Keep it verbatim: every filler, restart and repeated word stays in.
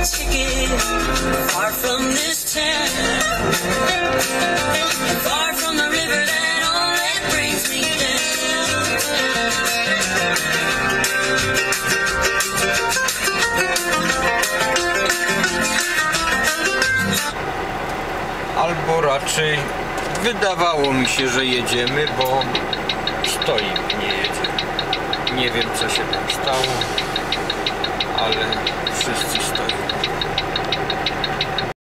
ticket. Far from this town, far from the river that only brings me down. Albo raczej wydawało mi się, że jedziemy, bo stoi, nie jedzie. Nie wiem, co się tam stało, ale wszyscy stoją.